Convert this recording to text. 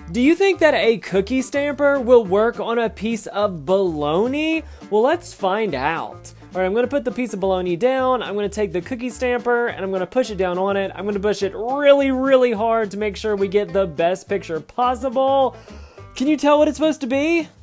Do you think that a cookie stamper will work on a piece of bologna? Well, let's find out. All right, I'm gonna put the piece of bologna down. I'm gonna take the cookie stamper and I'm gonna push it down on it. I'm gonna push it really, really hard to make sure we get the best picture possible. Can you tell what it's supposed to be?